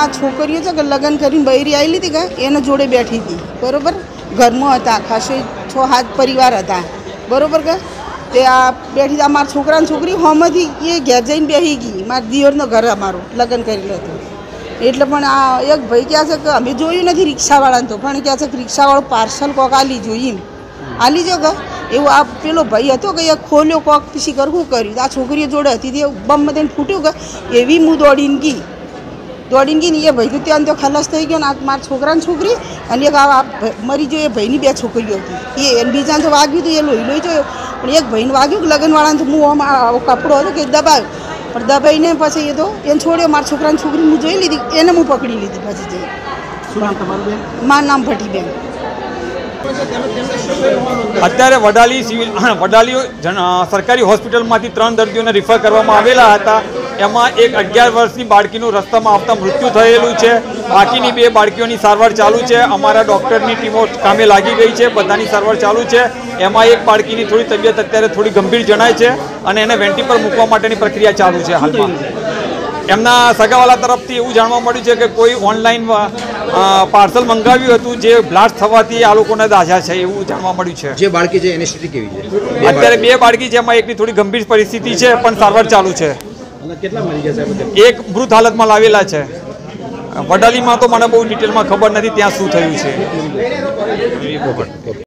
છોકરીઓ છે કે લગ્ન કરીને બૈરી આવેલી હતી કે એને જોડે બેઠી હતી બરાબર, ઘરમાં હતા, ખાસે 6-7 પરિવાર હતા બરાબર કે તે આ બેઠી આ મારા છોકરાની છોકરી હોમથી એ ઘેર જઈને બેસી ગઈ, મારા દિયોરનું ઘર અમારું લગ્ન કરેલું હતું એટલે પણ આ એક ભાઈ કહે છે કે અમે જોયું નથી રિક્ષાવાળાને, તો પણ કહે છે કે રિક્ષાવાળો પાર્સલ કોક આલી જોઈએ આલી જો કે એવું આ પેલો ભાઈ હતો કે એ ખોલ્યો કોક પછી કરવું કર્યું, આ છોકરીઓ જોડે હતી તે બમ થઈને ફૂટ્યું કે એવી હું દોડીને ગઈ ને એ ભાઈ તો ત્યાં તો ખલાસ થઈ ગયો ને આ મારા છોકરાની છોકરી અને એક આ મરી ગયો એ ભાઈની 2 છોકરીઓ હતી એને બીજાને તો વાગ્યું હતું, એ લોહી જોયો પણ એક ભાઈને વાગ્યું કે લગ્નવાળાને તો હું આમ કપડો હતો કે દબાવ્યો પણ દબાઈને પછી એ તો એને છોડ્યો, મારા છોકરાની છોકરી હું જોઈ લીધી એને હું પકડી લીધી પછી જઈ. શું નામ તમારું બેન? મારું નામ ભટ્ટીબેન. અત્યારે વડાલી સરકારી હોસ્પિટલમાંથી 3 દર્દીઓને રિફર કરવામાં આવેલા હતા. એમાં એક 11 વર્ષની બાળકીનું રસ્તામાં આવતા મૃત્યુ થયેલું છે. બાકીની 2 બાળકીઓની સારવાર ચાલુ છે. અમારા ડૉક્ટરની ટીમો કામે લાગી ગઈ છે, બધાની સારવાર ચાલુ છે. એમાં એક બાળકીની થોડી તબિયત અત્યારે થોડી ગંભીર જણાય છે અને એને વેન્ટી પર મૂકવા માટેની પ્રક્રિયા ચાલુ છે હાલમાં. એમના સગાવાલા તરફથી એવું જાણવા મળ્યું છે કે કોઈ ઓનલાઈન પાર્સલ મંગાવ્યું હતું જે બ્લાસ્ટ થવાથી આ લોકોને દાઝા છે એવું જાણવા મળ્યું છે. જે બાળકી છે એની સ્થિતિ કેવી છે? અત્યારે 2 બાળકી છે, એમાં એકની થોડી ગંભીર પરિસ્થિતિ છે પણ સારવાર ચાલુ છે. કેટલા મરી ગયા સાહેબ? એક મૃત હાલતમાં લાવેલા છે. વડાલીમાં તો મને બહુ ડિટેલમાં ખબર નથી ત્યાં શું થયું છે.